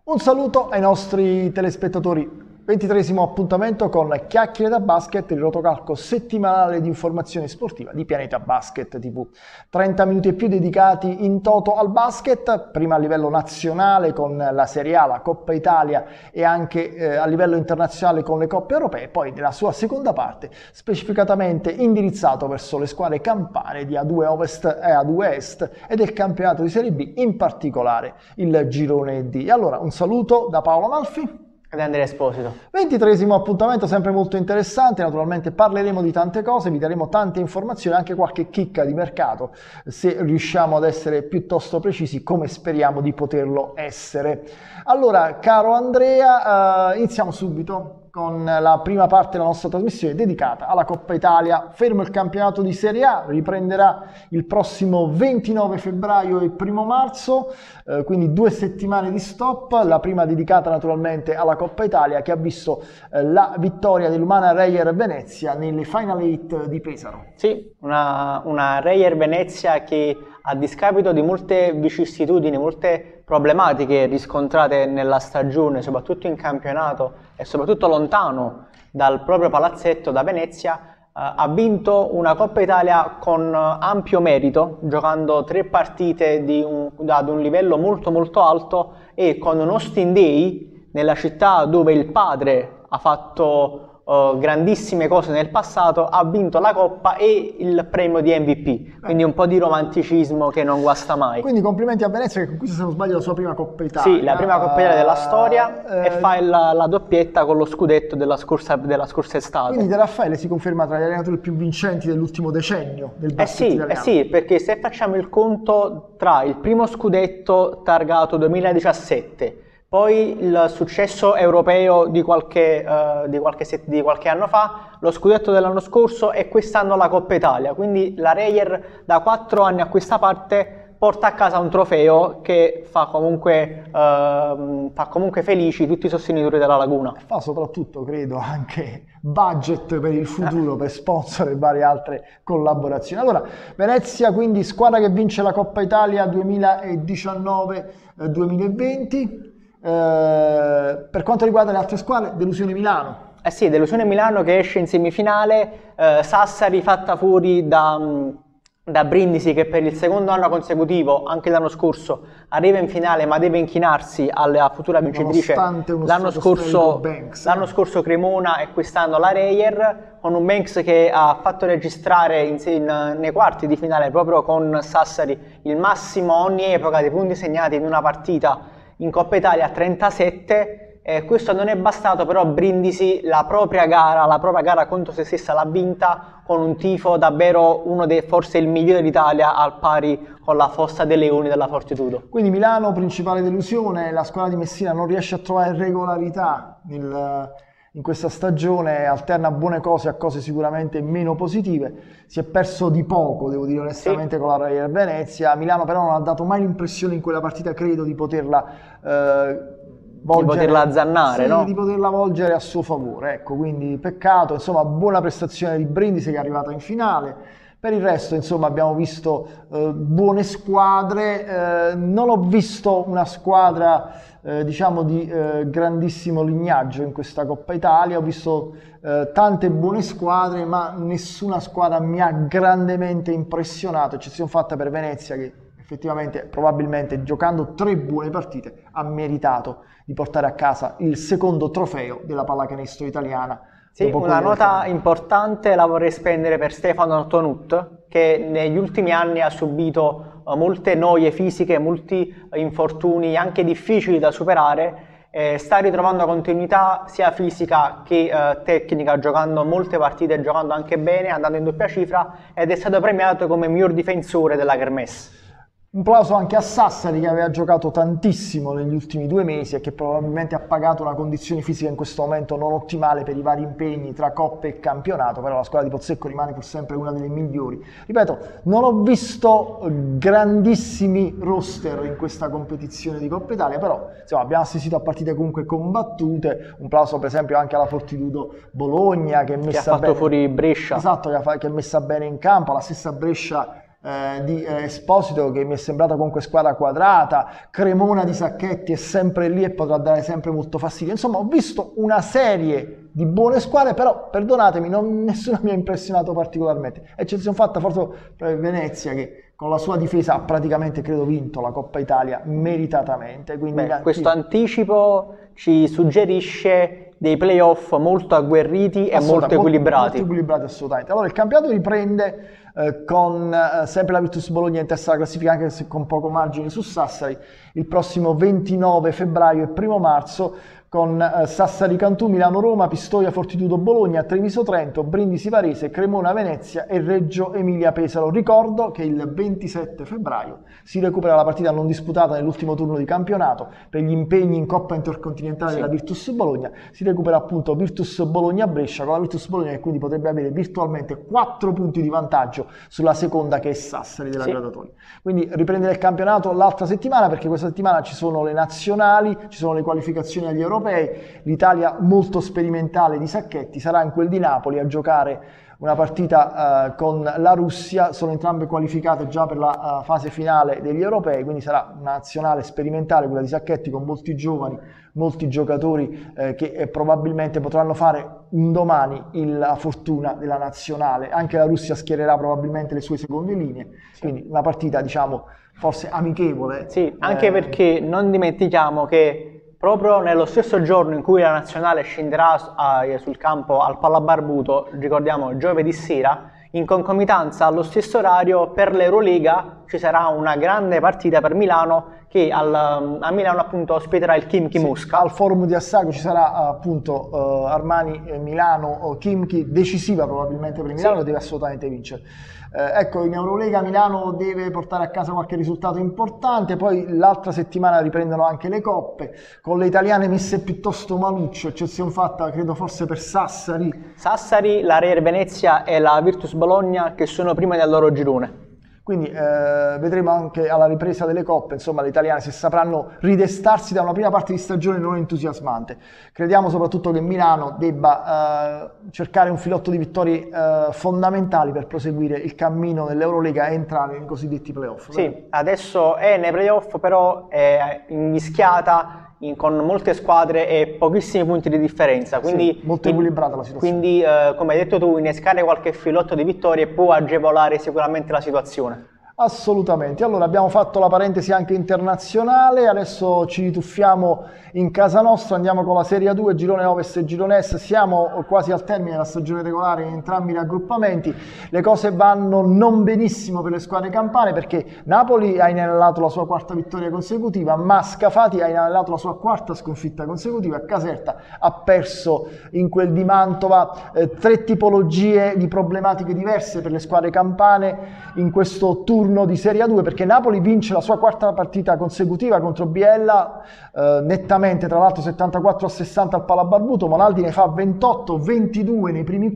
Un saluto ai nostri telespettatori. 23esimo appuntamento con Chiacchiere da Basket, il rotocalco settimanale di informazione sportiva di Pianeta Basket TV. 30 minuti e più dedicati in toto al basket, prima a livello nazionale con la Serie A, la Coppa Italia e anche a livello internazionale con le Coppe Europee, poi nella sua seconda parte specificatamente indirizzato verso le squadre campane di A2 Ovest e A2 Est e del campionato di Serie B, in particolare il girone D. Allora un saluto da Paolo Amalfi ed Andrea Esposito. 23esimo appuntamento, sempre molto interessante, naturalmente parleremo di tante cose, vi daremo tante informazioni, anche qualche chicca di mercato, se riusciamo ad essere piuttosto precisi, come speriamo di poterlo essere. Allora, caro Andrea, iniziamo subito con la prima parte della nostra trasmissione dedicata alla Coppa Italia. Fermo il campionato di Serie A, riprenderà il prossimo 29 febbraio e 1 marzo, quindi 2 settimane di stop, la prima dedicata naturalmente alla Coppa Italia, che ha visto la vittoria dell'Umana Reyer Venezia nelle Final 8 di Pesaro. Sì, una Reyer Venezia che, a discapito di molte vicissitudini, molte problematiche riscontrate nella stagione, soprattutto in campionato e soprattutto lontano dal proprio palazzetto da Venezia, ha vinto una Coppa Italia con ampio merito, giocando 3 partite ad un livello molto molto alto e con un Austin Day nella città dove il padre ha fatto grandissime cose nel passato, ha vinto la Coppa e il premio di MVP, quindi un po' di romanticismo che non guasta mai. Quindi complimenti a Venezia, che conquista, se non sbaglio, la sua prima Coppa Italia. Sì, la prima Coppa Italia della storia, e fa la doppietta con lo scudetto della scorsa estate. Quindi De Raffaele si conferma tra gli allenatori più vincenti dell'ultimo decennio del basket italiano. Sì, perché se facciamo il conto tra il primo scudetto targato 2017, poi il successo europeo di qualche anno fa, lo scudetto dell'anno scorso e quest'anno la Coppa Italia. Quindi la Reyer da 4 anni a questa parte porta a casa un trofeo che fa comunque felici tutti i sostenitori della Laguna. Fa soprattutto, credo, anche budget per il futuro, per sponsor e varie altre collaborazioni. Allora, Venezia quindi squadra che vince la Coppa Italia 2019-2020. Per quanto riguarda le altre squadre, delusione Milano. Sì, delusione Milano che esce in semifinale, Sassari fatta fuori da Brindisi, che per il secondo anno consecutivo, anche l'anno scorso, arriva in finale ma deve inchinarsi alla futura vincitrice. L'anno scorso Cremona e quest'anno la Reyer, con un Banks che ha fatto registrare nei quarti di finale proprio con Sassari il massimo ogni epoca dei punti segnati in una partita in Coppa Italia a 37. Questo non è bastato, però Brindisi la propria gara contro se stessa l'ha vinta con un tifo davvero forse il migliore d'Italia, al pari con la Fossa dei Leoni della Fortitudo. Quindi Milano, principale delusione, la squadra di Messina non riesce a trovare regolarità in questa stagione, alterna buone cose a cose sicuramente meno positive, si è perso di poco, devo dire onestamente, sì, con la Reyer Venezia. Milano però non ha dato mai l'impressione in quella partita, credo, di poterla azzannare, sì, no? Di poterla volgere a suo favore, ecco, quindi peccato. Insomma, buona prestazione di Brindisi che è arrivata in finale. Per il resto, insomma, abbiamo visto buone squadre, non ho visto una squadra diciamo di grandissimo lignaggio in questa Coppa Italia, ho visto tante buone squadre, ma nessuna squadra mi ha grandemente impressionato, eccezione fatta per Venezia, che effettivamente, probabilmente, giocando 3 buone partite, ha meritato di portare a casa il secondo trofeo della pallacanestro italiana. Sì, una nota importante la vorrei spendere per Stefano Tonut, che negli ultimi anni ha subito molte noie fisiche, molti infortuni anche difficili da superare, sta ritrovando continuità sia fisica che tecnica, giocando molte partite, giocando anche bene, andando in doppia cifra, ed è stato premiato come miglior difensore della Kermesse. Un plauso anche a Sassari, che aveva giocato tantissimo negli ultimi 2 mesi e che probabilmente ha pagato una condizione fisica in questo momento non ottimale per i vari impegni tra coppe e campionato, però la squadra di Pozzecco rimane pur sempre una delle migliori. Ripeto, non ho visto grandissimi roster in questa competizione di Coppa Italia, però insomma, abbiamo assistito a partite comunque combattute. Un plauso per esempio anche alla Fortitudo Bologna, che ha fatto fuori Brescia. Esatto, che è messa bene in campo, la stessa Brescia di Esposito, che mi è sembrata comunque squadra quadrata. Cremona di Sacchetti è sempre lì e potrà dare sempre molto fastidio. Insomma, ho visto una serie di buone squadre, però perdonatemi, nessuna mi ha impressionato particolarmente, eccezione fatta forse Venezia, che con la sua difesa ha praticamente, credo, vinto la Coppa Italia meritatamente. Quindi questo anticipo ci suggerisce dei playoff molto agguerriti e molto equilibrati. Molto equilibrati, assolutamente. Allora il campionato riprende con sempre la Virtus Bologna in testa alla classifica, anche se con poco margine su Sassari, il prossimo 29 febbraio e 1 marzo, con Sassari Cantù, Milano Roma, Pistoia Fortitudo Bologna, Treviso Trento, Brindisi Varese, Cremona Venezia e Reggio Emilia Pesaro. Ricordo che il 27 febbraio si recupera la partita non disputata nell'ultimo turno di campionato per gli impegni in Coppa Intercontinentale della Virtus Bologna. Si recupera appunto Virtus Bologna Brescia, con la Virtus Bologna che quindi potrebbe avere virtualmente 4 punti di vantaggio sulla seconda, che è Sassari della Gradatoli. Quindi riprendere il campionato l'altra settimana, perché questa settimana ci sono le nazionali, ci sono le qualificazioni agli europei. L'Italia molto sperimentale di Sacchetti sarà in quel di Napoli a giocare una partita con la Russia. Sono entrambe qualificate già per la fase finale degli europei, quindi sarà una nazionale sperimentale quella di Sacchetti, con molti giovani, molti giocatori che probabilmente potranno fare un domani la fortuna della nazionale. Anche la Russia schiererà probabilmente le sue seconde linee, quindi una partita, diciamo, forse amichevole. Sì, anche perché non dimentichiamo che proprio nello stesso giorno in cui la nazionale scenderà sul campo al Pallabarbuto, ricordiamo giovedì sera, in concomitanza allo stesso orario per l'Euroliga ci sarà una grande partita per Milano, che a Milano appunto ospiterà il Khimki Mosca. Al forum di Assago ci sarà appunto Armani Milano Khimki, decisiva probabilmente per Milano, deve assolutamente vincere. Ecco, in Eurolega Milano deve portare a casa qualche risultato importante. Poi l'altra settimana riprendono anche le coppe, con le italiane messe piuttosto maluccio, eccezione fatta credo forse per Sassari, la Real Venezia e la Virtus Bologna, che sono prime del loro girone. Quindi vedremo anche alla ripresa delle coppe, insomma, le italiane se sapranno ridestarsi da una prima parte di stagione non entusiasmante. Crediamo soprattutto che Milano debba cercare un filotto di vittorie fondamentali per proseguire il cammino dell'Eurolega e entrare nei cosiddetti playoff. Sì, adesso è nei playoff, però è invischiata con molte squadre e pochissimi punti di differenza, quindi molto equilibrata la situazione. Quindi come hai detto tu, innescare qualche filotto di vittorie può agevolare sicuramente la situazione. Assolutamente. Allora abbiamo fatto la parentesi anche internazionale, adesso ci rituffiamo in casa nostra, andiamo con la Serie A2, girone Ovest e girone Est. Siamo quasi al termine della stagione regolare in entrambi gli raggruppamenti. Le cose vanno non benissimo per le squadre campane, perché Napoli ha inanellato la sua quarta vittoria consecutiva, ma Scafati ha inanellato la sua quarta sconfitta consecutiva. Caserta ha perso in quel di Mantova. Tre tipologie di problematiche diverse per le squadre campane in questo turno di Serie A2, perché Napoli vince la sua quarta partita consecutiva contro Biella, nettamente, tra l'altro 74-60 al Palabarbuto. Monaldi ne fa 28-22 nei primi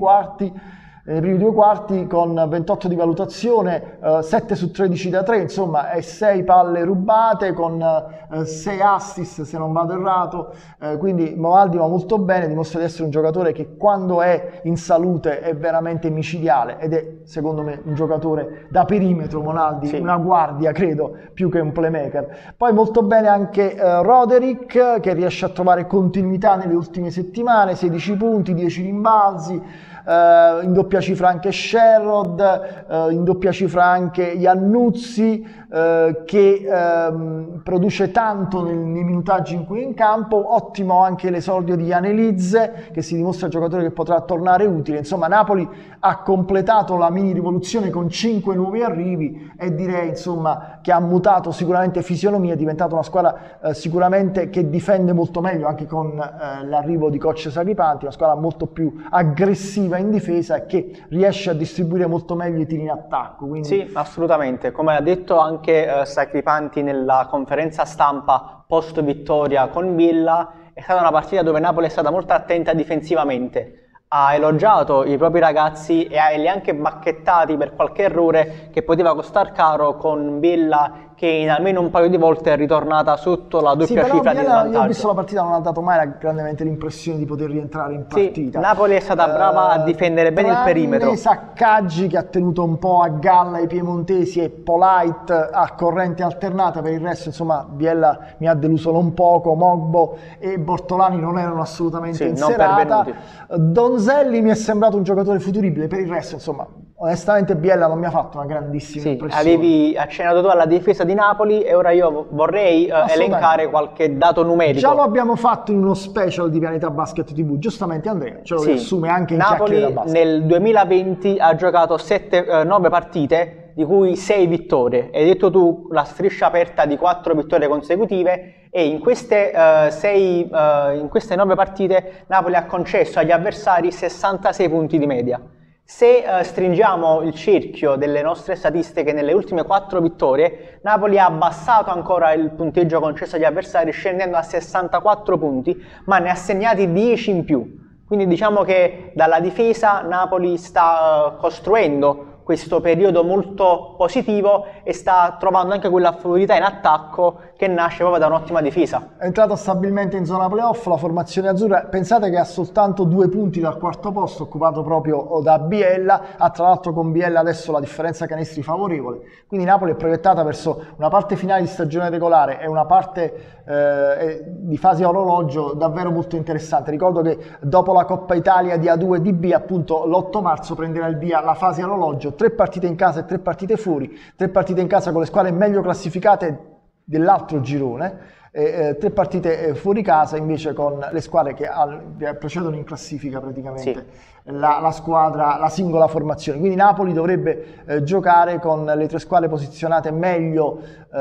due quarti, con 28 di valutazione, 7 su 13 da 3, insomma, e 6 palle rubate, con 6 assist se non vado errato. Quindi Monaldi va molto bene, dimostra di essere un giocatore che quando è in salute è veramente micidiale, ed è secondo me un giocatore da perimetro, Monaldi, una guardia credo, più che un playmaker. Poi molto bene anche Roderick, che riesce a trovare continuità nelle ultime settimane, 16 punti, 10 rimbalzi. In doppia cifra anche Sherrod, in doppia cifra anche Iannuzzi, che produce tanto nei minutaggi in cui è in campo. Ottimo anche l'esordio di Janelidze, che si dimostra giocatore che potrà tornare utile. Insomma, Napoli ha completato la mini rivoluzione con 5 nuovi arrivi, e direi insomma che ha mutato sicuramente fisionomia, è diventata una squadra sicuramente che difende molto meglio, anche con l'arrivo di coach Sacripanti, una squadra molto più aggressiva in difesa e che riesce a distribuire molto meglio i tiri in attacco. Quindi... Sì, assolutamente, come ha detto anche Sacripanti nella conferenza stampa post vittoria con Villa, è stata una partita dove Napoli è stata molto attenta difensivamente, ha elogiato i propri ragazzi e li ha anche bacchettati per qualche errore che poteva costar caro, con Villa che che in almeno un paio di volte è ritornata sotto la doppia cifra di svantaggio. Io ho visto la partita, non ha dato mai grandemente l'impressione di poter rientrare in partita. Sì, Napoli è stata brava a difendere bene il perimetro. I Saccaggi che ha tenuto un po' a galla i piemontesi e Polite a corrente alternata, per il resto insomma Biella mi ha deluso non poco, Mogbo e Bortolani non erano assolutamente in serata. Donzelli mi è sembrato un giocatore futuribile, per il resto insomma onestamente Biella non mi ha fatto una grandissima impressione. Avevi accennato tu alla difesa di Napoli e ora io vorrei elencare qualche dato numerico. Già lo abbiamo fatto in uno special di Pianeta Basket TV, giustamente Andrea ce lo riassume anche in Napoli Chiacchiere da Basket. Nel 2020 ha giocato 9 partite, di cui 6 vittorie. Hai detto tu la striscia aperta di 4 vittorie consecutive e in queste 9 partite Napoli ha concesso agli avversari 66 punti di media. Se stringiamo il cerchio delle nostre statistiche nelle ultime 4 vittorie, Napoli ha abbassato ancora il punteggio concesso agli avversari scendendo a 64 punti, ma ne ha segnati 10 in più. Quindi diciamo che dalla difesa Napoli sta costruendo questo periodo molto positivo e sta trovando anche quella fluidità in attacco che nasce proprio da un'ottima difesa. È entrata stabilmente in zona playoff la formazione azzurra, pensate che ha soltanto 2 punti dal quarto posto occupato proprio da Biella, ha tra l'altro con Biella adesso la differenza canestri favorevole, quindi Napoli è proiettata verso una parte finale di stagione regolare e una parte di fase a orologio davvero molto interessante. Ricordo che dopo la Coppa Italia di A2 e di B appunto l'8 marzo prenderà il via la fase a orologio, 3 partite in casa e 3 partite fuori, 3 partite in casa con le squadre meglio classificate dell'altro girone, 3 partite fuori casa invece con le squadre che precedono in classifica praticamente la singola formazione. Quindi Napoli dovrebbe giocare con le 3 squadre posizionate meglio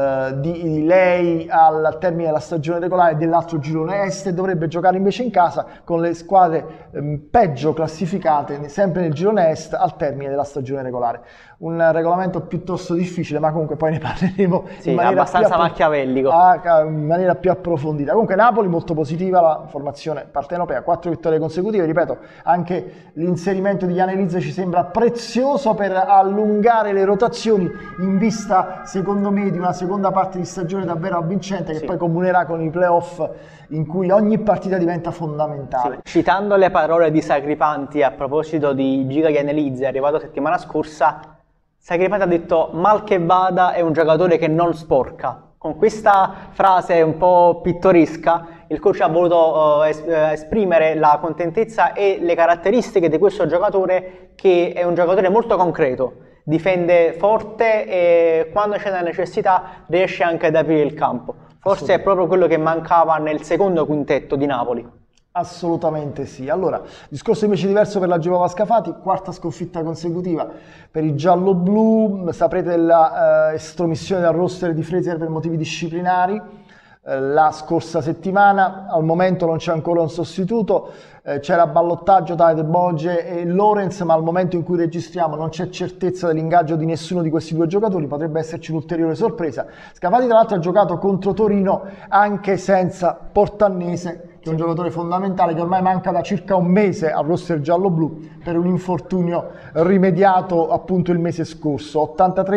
di lei al termine della stagione regolare dell'altro girone est e dovrebbe giocare invece in casa con le squadre peggio classificate sempre nel girone est al termine della stagione regolare. Un regolamento piuttosto difficile, ma comunque poi ne parleremo in maniera abbastanza machiavellico. In maniera più approfondita. Comunque Napoli molto positiva, la formazione partenopea, 4 vittorie consecutive, ripeto, anche l'inserimento di Janelizze ci sembra prezioso per allungare le rotazioni in vista, secondo me, di una seconda parte di stagione davvero avvincente che poi comunerà con i playoff in cui ogni partita diventa fondamentale. Citando le parole di Sacripanti a proposito di Giga Janelizze, arrivato settimana scorsa, Sacripanti ha detto: mal che vada è un giocatore che non sporca. Con questa frase un po' pittoresca il coach ha voluto esprimere la contentezza e le caratteristiche di questo giocatore, che è un giocatore molto concreto, difende forte e quando c'è la necessità riesce anche ad aprire il campo. Forse è proprio quello che mancava nel secondo quintetto di Napoli. Assolutamente sì. Allora, discorso invece diverso per la Gevova Scafati, 4ª sconfitta consecutiva per i giallo-blu. Saprete della estromissione dal roster di Fresia per motivi disciplinari la scorsa settimana. Al momento non c'è ancora un sostituto, c'era ballottaggio tra De Boge e Lorenz, ma al momento in cui registriamo non c'è certezza dell'ingaggio di nessuno di questi 2 giocatori, potrebbe esserci un'ulteriore sorpresa. Scafati tra l'altro ha giocato contro Torino anche senza Portannese, che è un giocatore fondamentale che ormai manca da circa un mese al roster giallo-blu per un infortunio rimediato appunto il mese scorso.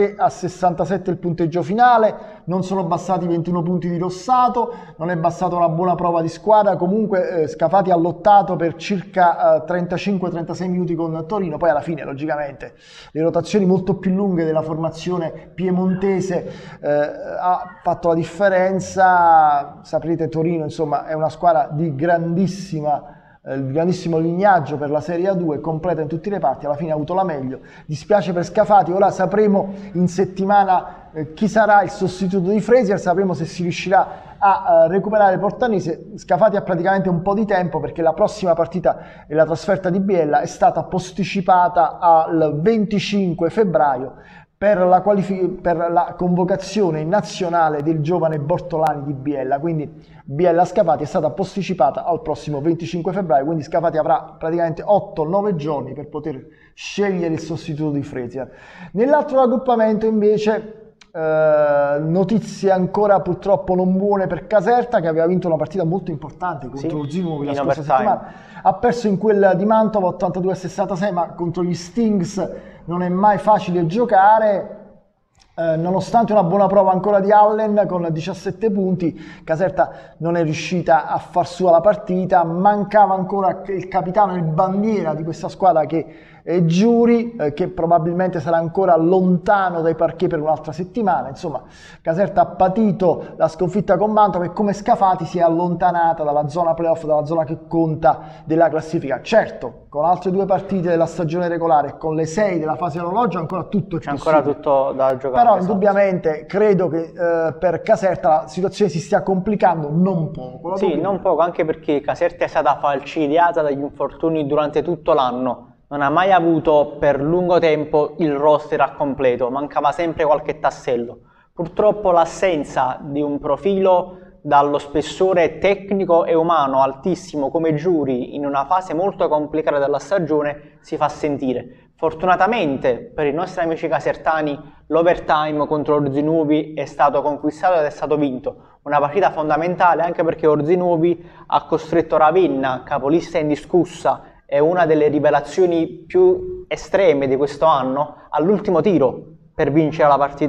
83-67 il punteggio finale, non sono bastati 21 punti di Rossato, non è bastata una buona prova di squadra, comunque Scafati ha lottato per circa 35-36 minuti con Torino, poi alla fine logicamente le rotazioni molto più lunghe della formazione piemontese ha fatto la differenza. Saprete, Torino insomma è una squadra di grandissimo lignaggio per la Serie A2, completa in tutti i reparti, alla fine ha avuto la meglio. Dispiace per Scafati, ora sapremo in settimana chi sarà il sostituto di Fresia, sapremo se si riuscirà a recuperare Portanese. Scafati ha praticamente un po' di tempo perché la prossima partita e la trasferta di Biella è stata posticipata al 25 febbraio per la convocazione nazionale del giovane Bortolani di Biella, quindi Biella Scafati è stata posticipata al prossimo 25 febbraio, quindi Scafati avrà praticamente 8-9 giorni per poter scegliere il sostituto di Fresia. Nell'altro raggruppamento invece notizie ancora purtroppo non buone per Caserta, che aveva vinto una partita molto importante contro lo Zinuovi la scorsa settimana, ha perso in quella di Mantova 82-66, ma contro gli Stings non è mai facile giocare. Nonostante una buona prova ancora di Allen con 17 punti, Caserta non è riuscita a far sua la partita, mancava ancora il capitano, il bandiera di questa squadra che è Giuri, che probabilmente sarà ancora lontano dai parquet per un'altra settimana. Insomma, Caserta ha patito la sconfitta con Mantova e come Scafati si è allontanata dalla zona playoff, dalla zona che conta della classifica. Certo, con altre 2 partite della stagione regolare e con le 6 della fase orologio ancora tutto è possibile. C'è ancora tutto da giocare. Però indubbiamente credo che per Caserta la situazione si stia complicando non poco. Sì, non poco, anche perché Caserta è stata falcidiata dagli infortuni durante tutto l'anno. Non ha mai avuto per lungo tempo il roster a completo, mancava sempre qualche tassello. Purtroppo l'assenza di un profilo dallo spessore tecnico e umano altissimo come Giuri in una fase molto complicata della stagione si fa sentire. Fortunatamente per i nostri amici casertani l'overtime contro Orzinuovi è stato conquistato ed è stato vinto. Una partita fondamentale anche perché Orzinuovi ha costretto Ravenna, capolista indiscussa, è una delle rivelazioni più estreme di questo anno, all'ultimo tiro per vincere la partita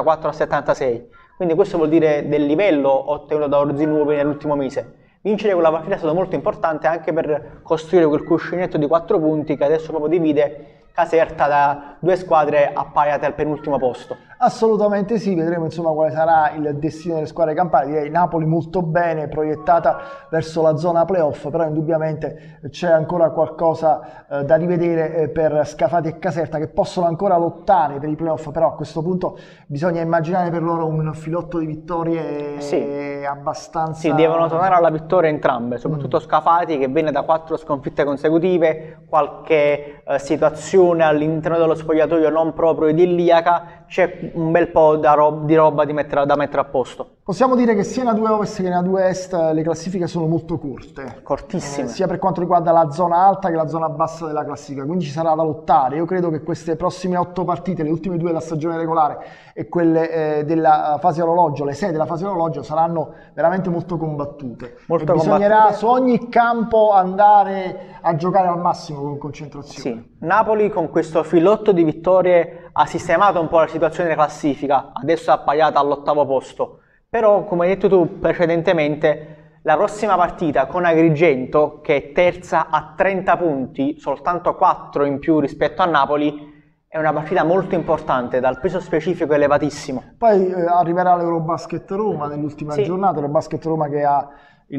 74-76. Quindi questo vuol dire del livello ottenuto da Orzinuovi nell'ultimo mese. Vincere quella partita è stato molto importante anche per costruire quel cuscinetto di 4 punti che adesso proprio divide Caserta da 2 squadre appaiate al penultimo posto. Assolutamente sì, vedremo insomma quale sarà il destino delle squadre campane. Direi Napoli molto bene, proiettata verso la zona playoff, però indubbiamente c'è ancora qualcosa da rivedere per Scafati e Caserta che possono ancora lottare per i playoff, però a questo punto bisogna immaginare per loro un filotto di vittorie abbastanza... Sì, devono tornare alla vittoria entrambe, soprattutto Scafati che viene da 4 sconfitte consecutive, qualche situazione all'interno dello spogliatoio non proprio idilliaca, c'è un bel po' di roba da mettere a posto. Possiamo dire che sia in A2 Ovest che in A2 Est le classifiche sono molto corte. Cortissime. Sia per quanto riguarda la zona alta che la zona bassa della classifica, quindi ci sarà da lottare. Io credo che queste prossime 8 partite, le ultime 2 della stagione regolare e quelle della fase orologio, le 6 della fase orologio, saranno veramente molto combattute. Bisognerà su ogni campo andare a giocare al massimo con concentrazione. Sì. Napoli con questo filotto di vittorie ha sistemato un po' la situazione della classifica, adesso è appaiata all'8° posto. Però, come hai detto tu precedentemente, la prossima partita con Agrigento, che è terza a 30 punti, soltanto 4 in più rispetto a Napoli, è una partita molto importante, dal peso specifico elevatissimo. Poi arriverà l'Eurobasket Roma nell'ultima giornata, l'Eurobasket Roma che ha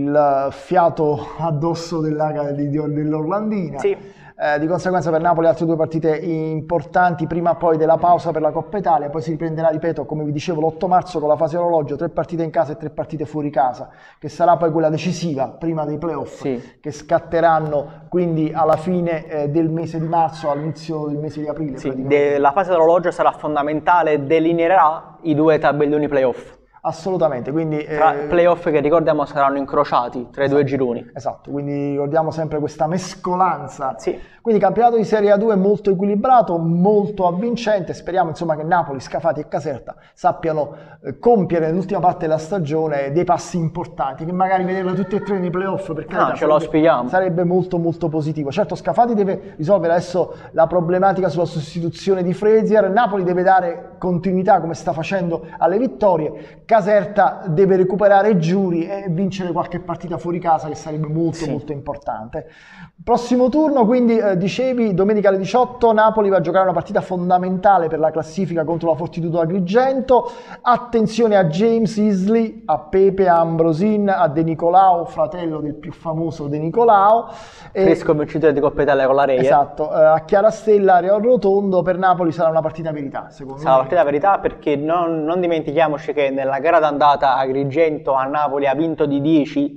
il fiato addosso dell'Orlandina. Sì. Di conseguenza per Napoli altre 2 partite importanti prima poi della pausa per la Coppa Italia, poi si riprenderà, ripeto, come vi dicevo, l'8 marzo con la fase orologio, 3 partite in casa e 3 partite fuori casa, che sarà poi quella decisiva prima dei playoff, che scatteranno quindi alla fine del mese di marzo, all'inizio del mese di aprile. La fase orologio sarà fondamentale, delineerà i 2 tabelloni playoff. Assolutamente, quindi tra playoff che ricordiamo saranno incrociati tra i 2 gironi. Esatto, quindi ricordiamo sempre questa mescolanza. Quindi campionato di Serie A2 molto equilibrato, molto avvincente. Speriamo insomma che Napoli, Scafati e Caserta sappiano compiere nell'ultima parte della stagione dei passi importanti, che magari vederlo tutti e 3 nei playoff ce lo auspichiamo. Sarebbe molto molto positivo. Certo, Scafati deve risolvere adesso la problematica sulla sostituzione di Frezier, Napoli deve dare continuità come sta facendo alle vittorie, Caserta deve recuperare Giuri e vincere qualche partita fuori casa che sarebbe molto importante. Prossimo turno, quindi dicevi, domenica alle 18 Napoli va a giocare una partita fondamentale per la classifica contro la Fortitudo Agrigento. Attenzione a James Isley, a Pepe, a Ambrosin, a De Nicolao, fratello del più famoso De Nicolao. Fresco vincitore di Coppa Italia con la Reie. Esatto, a Chiarastella, Real Rotondo. Per Napoli sarà una partita verità, secondo me. Sarà una partita verità perché non dimentichiamoci che nella gara d'andata Agrigento a Napoli ha vinto di 10,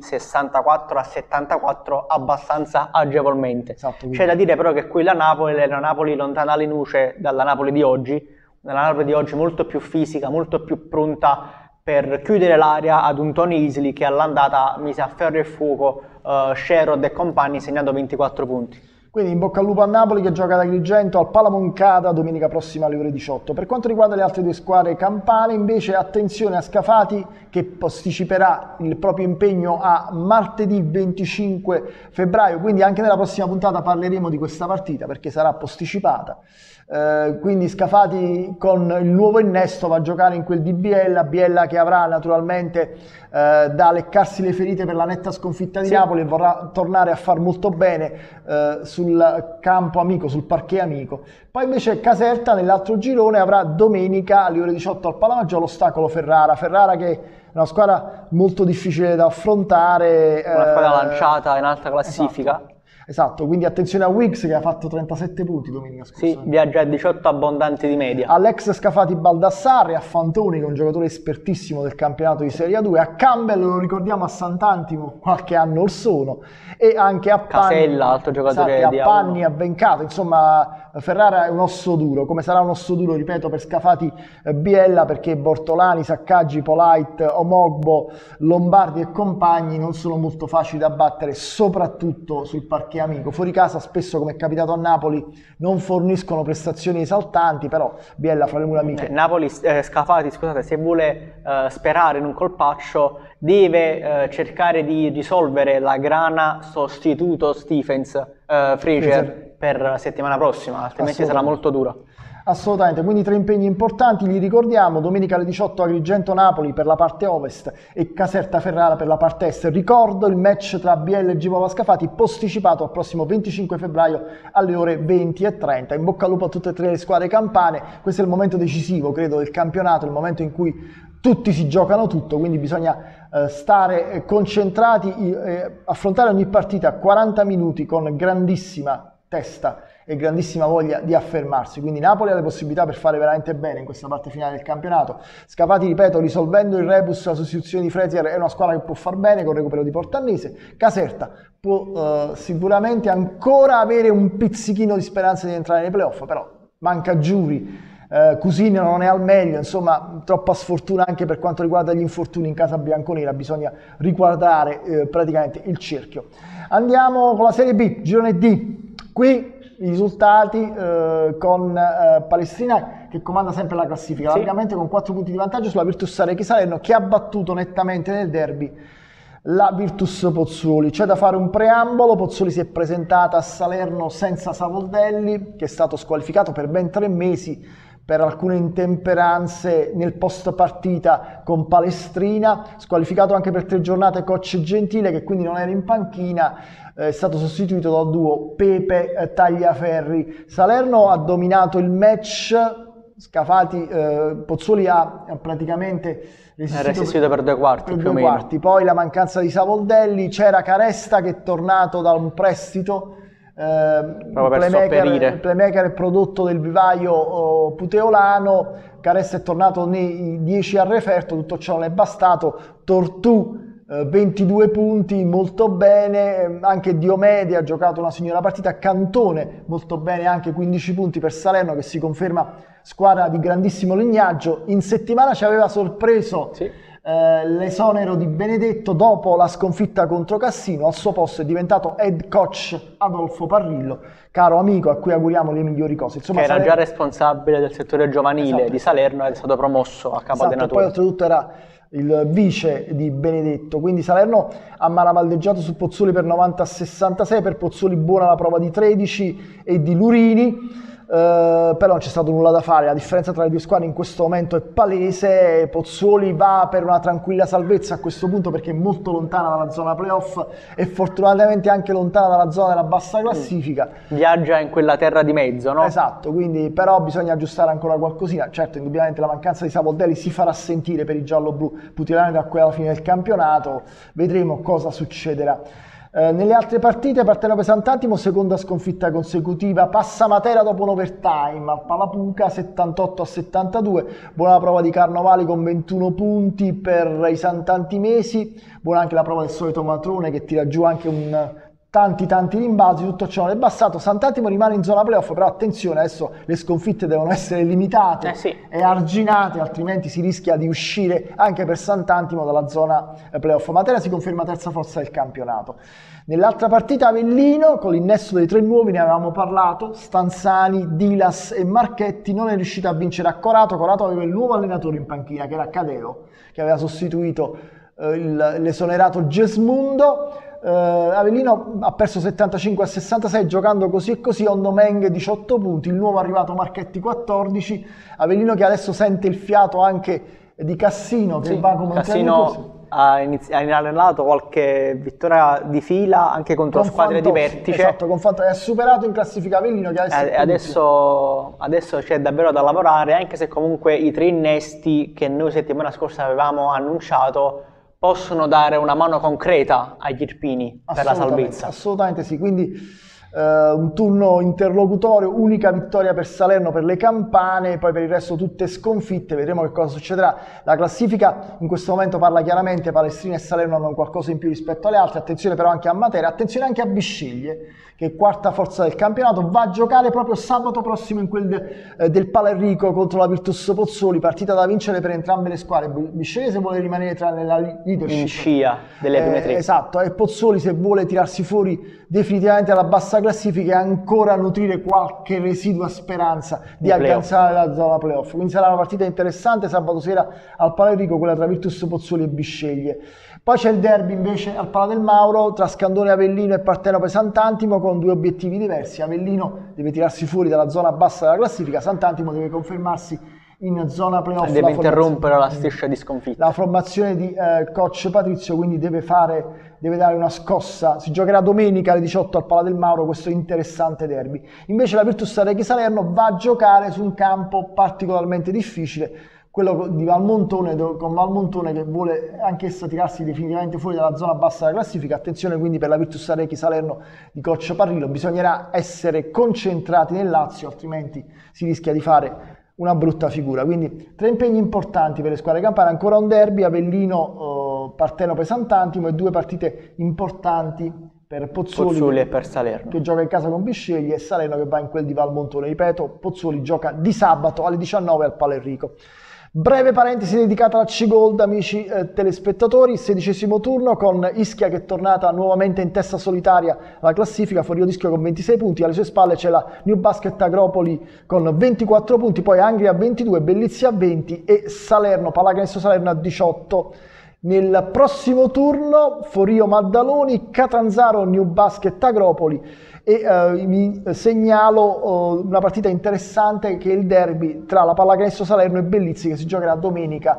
64-74, abbastanza agevolmente. Esatto, c'è da dire però che quella Napoli è una Napoli lontana alle luce dalla Napoli di oggi, una Napoli di oggi molto più fisica, molto più pronta per chiudere l'area ad un Tony Isley che all'andata mise a ferro e fuoco Sherrod e compagni segnando 24 punti. Quindi in bocca al lupo a Napoli che gioca ad Agrigento al Palamoncada domenica prossima alle ore 18. Per quanto riguarda le altre due squadre campane, invece attenzione a Scafati che posticiperà il proprio impegno a martedì 25 febbraio, quindi anche nella prossima puntata parleremo di questa partita perché sarà posticipata. Quindi Scafati con il nuovo innesto va a giocare in quel di Biella che avrà naturalmente da leccarsi le ferite per la netta sconfitta di Napoli e vorrà tornare a far molto bene sul campo amico, sul parquet amico. Poi invece Caserta nell'altro girone avrà domenica alle ore 18 al Palamaggiò l'ostacolo Ferrara che è una squadra molto difficile da affrontare, una squadra lanciata in alta classifica. Esatto, quindi attenzione a Wiggs che ha fatto 37 punti domenica scorsa. Sì, viaggia a 18 abbondanti di media. All'ex Scafati Baldassarri, a Fantoni che è un giocatore espertissimo del campionato di Serie A2, a Campbell lo ricordiamo a Sant'Antimo qualche anno or sono e anche a Panni, Casella, altro giocatore esatto, di a Panni, a Vencato, insomma Ferrara è un osso duro, come sarà un osso duro, ripeto, per Scafati Biella perché Bortolani, Saccaggi, Polite, Omogbo, Lombardi e compagni non sono molto facili da battere, soprattutto sul parquet amico. Fuori casa spesso, come è capitato a Napoli, non forniscono prestazioni esaltanti, però Biella fra le mura amiche. Scafati, scusate, se vuole sperare in un colpaccio deve cercare di risolvere la grana sostituto Stephens Fraser per settimana prossima, altrimenti sarà molto dura. Assolutamente, quindi 3 impegni importanti, li ricordiamo: domenica alle 18 Agrigento-Napoli per la parte ovest e Caserta-Ferrara per la parte est. Ricordo il match tra Biella e Givova Scafati posticipato al prossimo 25 febbraio alle ore 20:30. In bocca al lupo a tutte e 3 le squadre campane, questo è il momento decisivo, credo, del campionato, il momento in cui tutti si giocano tutto, quindi bisogna stare concentrati, affrontare ogni partita a 40 minuti con grandissima testa e grandissima voglia di affermarsi. Quindi Napoli ha le possibilità per fare veramente bene in questa parte finale del campionato. Scafati, ripeto, risolvendo il rebus, la sostituzione di Frazier, è una squadra che può far bene con il recupero di Portannese. Caserta può sicuramente ancora avere un pizzichino di speranza di entrare nei playoff, però manca Giuri, Cusino non è al meglio, insomma troppa sfortuna anche per quanto riguarda gli infortuni in casa bianconera, bisogna riguardare praticamente il cerchio. Andiamo con la Serie B, girone D, qui i risultati con Palestrina che comanda sempre la classifica, largamente con 4 punti di vantaggio sulla Virtus Arechi Salerno che ha battuto nettamente nel derby la Virtus Pozzuoli. C'è da fare un preambolo: Pozzuoli si è presentata a Salerno senza Savoldelli, che è stato squalificato per ben 3 mesi per alcune intemperanze nel post partita con Palestrina, squalificato anche per 3 giornate coach Gentile che quindi non era in panchina, è stato sostituito dal duo Pepe Tagliaferri. Salerno ha dominato il match, Scafati, Pozzuoli ha praticamente resistito per 2 quarti, più o meno. Poi la mancanza di Savoldelli, c'era Caresta che è tornato da un prestito, playmaker è prodotto del vivaio puteolano. Caresta è tornato nei 10 a referto, tutto ciò non è bastato. Tortù 22 punti, molto bene, anche Diomede ha giocato una signora partita, Cantone molto bene, anche 15 punti per Salerno che si conferma squadra di grandissimo lignaggio. In settimana ci aveva sorpreso l'esonero di Benedetto dopo la sconfitta contro Cassino, al suo posto è diventato head coach Adolfo Parrillo, caro amico a cui auguriamo le migliori cose. Insomma, che era già responsabile del settore giovanile di Salerno ed è stato promosso a capo allenatore. Poi oltretutto era il vice di Benedetto, quindi Salerno ha malavaldeggiato su Pozzuoli per 90-66, per Pozzuoli buona la prova di 13 e di Lurini. Però non c'è stato nulla da fare, la differenza tra le due squadre in questo momento è palese. Pozzuoli va per una tranquilla salvezza a questo punto perché è molto lontana dalla zona playoff e fortunatamente anche lontana dalla zona della bassa classifica. Viaggia in quella terra di mezzo, no? Esatto, quindi però bisogna aggiustare ancora qualcosina. Certo, indubbiamente la mancanza di Savoldelli si farà sentire per i giallo-blu putilani da qui alla fine del campionato, vedremo cosa succederà. Nelle altre partite, Partenope Sant'Antimo, seconda sconfitta consecutiva, passa Matera dopo un overtime al Palapuca 78-72, buona la prova di Carnovali con 21 punti per i Sant'Antimesi, buona anche la prova del solito Matrone che tira giù anche un tanti rimbalzi, tutto ciò non è bastato. Sant'Antimo rimane in zona playoff, però attenzione, adesso le sconfitte devono essere limitate e arginate, altrimenti si rischia di uscire anche per Sant'Antimo dalla zona playoff. Matera si conferma terza forza del campionato. Nell'altra partita Avellino, con l'innesto dei 3 nuovi, ne avevamo parlato, Stanzani, Dilas e Marchetti, non è riuscito a vincere a Corato. Corato aveva il nuovo allenatore in panchina, che era Cadeo, che aveva sostituito l'esonerato Gesmundo. Avellino ha perso 75-66 giocando così e così. Ondomeng 18 punti, il nuovo arrivato Marchetti 14. Avellino che adesso sente il fiato anche di Cassino, che va come Cassino ha allenato qualche vittoria di fila anche contro squadre di vertice. Esatto, ha superato in classifica Avellino, che adesso c'è davvero da lavorare, anche se comunque i 3 innesti che noi settimana scorsa avevamo annunciato possono dare una mano concreta agli irpini per la salvezza. Assolutamente sì, quindi un turno interlocutorio, unica vittoria per Salerno per le campane, poi per il resto tutte sconfitte, vedremo che cosa succederà. La classifica in questo momento parla chiaramente, Palestrina e Salerno hanno qualcosa in più rispetto alle altre, attenzione però anche a Matera, attenzione anche a Bisceglie, che è quarta forza del campionato, va a giocare proprio sabato prossimo in quel del Palerrico contro la Virtus Pozzuoli, partita da vincere per entrambe le squadre. Bisceglie se vuole rimanere nella leadership in scia delle prime 3, esatto, e Pozzuoli se vuole tirarsi fuori definitivamente alla bassa classifica e ancora nutrire qualche residua speranza di alcanzare la zona playoff. Quindi sarà una partita interessante sabato sera al Palerrico, quella tra Virtus Pozzuoli e Bisceglie. Poi c'è il derby invece al Pala del Mauro tra Scandone Avellino e Partenope Sant'Antimo, con 2 obiettivi diversi. Avellino deve tirarsi fuori dalla zona bassa della classifica, Sant'Antimo deve confermarsi in zona playoff. Deve interrompere la striscia di sconfitta. La formazione di coach Patrizio quindi deve dare una scossa. Si giocherà domenica alle 18 al Pala del Mauro questo interessante derby. Invece la Virtus Arechi Salerno va a giocare su un campo particolarmente difficile, quello di Valmontone, con Valmontone che vuole anch'essa tirarsi definitivamente fuori dalla zona bassa della classifica. Attenzione quindi per la Virtus Arechi Salerno di coach Parrillo, bisognerà essere concentrati nel Lazio, altrimenti si rischia di fare una brutta figura. Quindi 3 impegni importanti per le squadre campane, ancora un derby, Avellino, Partenope Sant'Antimo, e 2 partite importanti per Pozzuoli e per Salerno, che gioca in casa con Bisceglie, e Salerno che va in quel di Valmontone. Ripeto, Pozzuoli gioca di sabato alle 19 al Palerrico. Breve parentesi dedicata alla C-Gold, amici telespettatori, 16° turno con Ischia che è tornata nuovamente in testa solitaria alla classifica, fuori Ischia con 26 punti, alle sue spalle c'è la New Basket Agropoli con 24 punti, poi Angria a 22, Bellizia a 20 e Salerno, Pallacanestro Salerno a 18. Nel prossimo turno Forio Maddaloni, Catanzaro New Basket Agropoli, e vi segnalo una partita interessante che è il derby tra la Pallacanestro Salerno e Bellizzi, che si giocherà domenica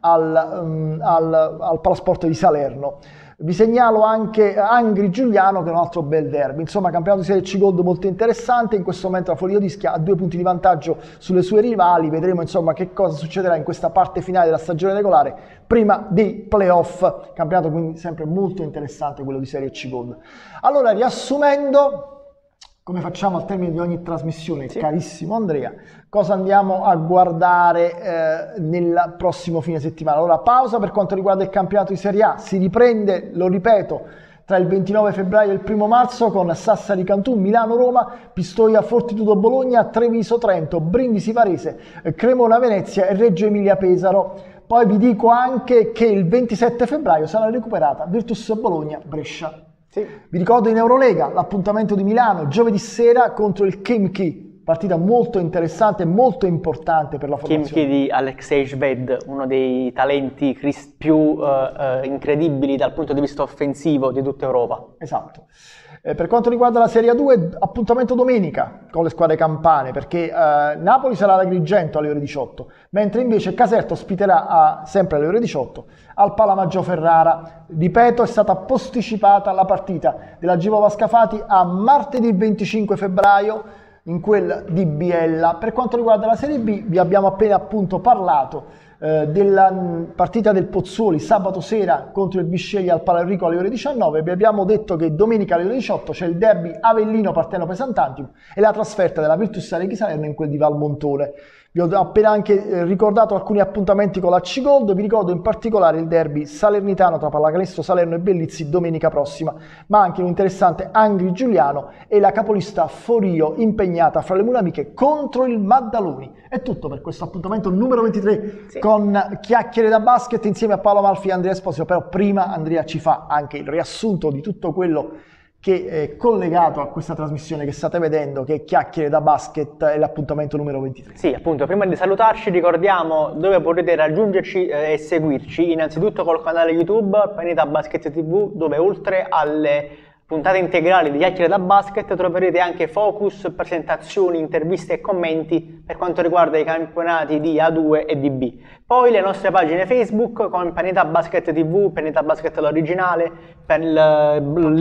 al Palasport di Salerno. Vi segnalo anche Angri Giuliano, che è un altro bel derby. Insomma, campionato di Serie C Gold molto interessante. In questo momento la Forio d'Ischia ha 2 punti di vantaggio sulle sue rivali. Vedremo insomma che cosa succederà in questa parte finale della stagione regolare, prima dei playoff. Campionato quindi sempre molto interessante quello di Serie C Gold. Allora, riassumendo, come facciamo al termine di ogni trasmissione, sì, carissimo Andrea, cosa andiamo a guardare nel prossimo fine settimana? Allora, pausa per quanto riguarda il campionato di Serie A, si riprende, lo ripeto, tra il 29 febbraio e il 1 marzo con Sassari Cantù, Milano Roma, Pistoia Fortitudo Bologna, Treviso Trento, Brindisi Varese, Cremona Venezia e Reggio Emilia Pesaro. Poi vi dico anche che il 27 febbraio sarà recuperata Virtus Bologna Brescia. Sì. Vi ricordo in Eurolega l'appuntamento di Milano giovedì sera contro il Khimki, partita molto interessante e molto importante per la formazione. Khimki di Alexei Shved, uno dei talenti più incredibili dal punto di vista offensivo di tutta Europa. Esatto. Per quanto riguarda la Serie A2, appuntamento domenica con le squadre campane, perché Napoli sarà ad Agrigento alle ore 18, mentre invece Caserta ospiterà sempre alle ore 18 al Palamaggio Ferrara. Ripeto, è stata posticipata la partita della Givova Scafati a martedì 25 febbraio in quel di Biella. Per quanto riguarda la Serie B, vi abbiamo appena appunto parlato della partita del Pozzuoli sabato sera contro il Bisceglie al Palerrico alle ore 19. Vi abbiamo detto che domenica alle ore 18 c'è il derby Avellino Partenope Sant'Antimo e la trasferta della Virtus Arechi Salerno in quel di Valmontone. Vi ho appena anche ricordato alcuni appuntamenti con la C-Gold, vi ricordo in particolare il derby salernitano tra Pallacanestro Salerno e Bellizzi domenica prossima, ma anche un interessante Angri Giuliano e la capolista Forio impegnata fra le mura amiche contro il Maddaloni. È tutto per questo appuntamento numero 23 con Chiacchiere da Basket insieme a Paolo Amalfi e Andrea Esposito, però prima Andrea ci fa anche il riassunto di tutto quello che è collegato a questa trasmissione che state vedendo, che è Chiacchiere da Basket, è l'appuntamento numero 23. Sì, appunto, prima di salutarci ricordiamo dove potete raggiungerci e seguirci, innanzitutto col canale YouTube Pianeta Basket TV, dove oltre alle puntate integrali di Chiacchiere da Basket troverete anche focus, presentazioni, interviste e commenti per quanto riguarda i campionati di A2 e di B. Poi le nostre pagine Facebook con Pianeta Basket TV, Pianeta Basket l'originale, Pianeta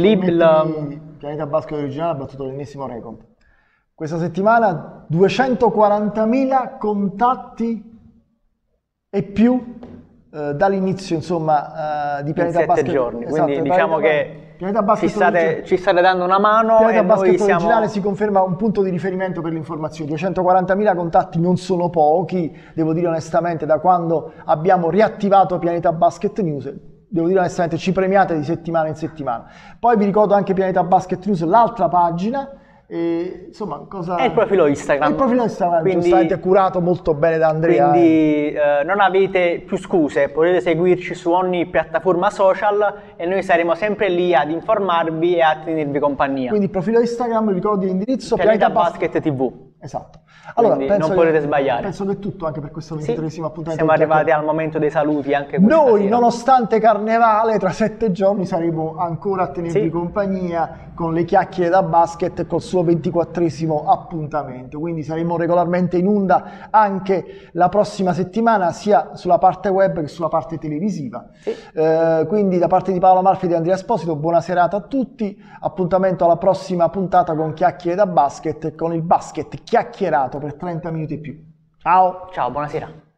Basket originale ha battuto l'ennesimo record. Questa settimana 240.000 contatti e più dall'inizio insomma di Pianeta Basket. 7 giorni, esatto, quindi diciamo che ci state dando una mano. Pianeta e Basket noi originale si conferma un punto di riferimento per le informazioni. 240.000 contatti non sono pochi, devo dire onestamente, da quando abbiamo riattivato Pianeta Basket News. Devo dire onestamente, ci premiate di settimana in settimana. Poi vi ricordo anche Pianeta Basket News, l'altra pagina. E, insomma, è il profilo Instagram. È il profilo Instagram, quindi, giustamente curato molto bene da Andrea. Quindi non avete più scuse, potete seguirci su ogni piattaforma social e noi saremo sempre lì ad informarvi e a tenervi compagnia. Quindi il profilo Instagram, vi ricordo l'indirizzo Pianeta Basket TV. Esatto. Allora, non potete sbagliare. Penso che è tutto anche per questo 23esimo appuntamento. Siamo arrivati al momento dei saluti anche questa Noi, sera. nonostante Carnevale, tra 7 giorni saremo ancora a tenervi compagnia con le Chiacchiere da Basket col suo 24esimo appuntamento. Quindi saremo regolarmente in onda anche la prossima settimana, sia sulla parte web che sulla parte televisiva. Quindi da parte di Paolo Amalfi e di Andrea Esposito, buona serata a tutti. Appuntamento alla prossima puntata con Chiacchiere da Basket, con il basket chiacchierato per 30 minuti e più. Ciao! Ciao, buonasera.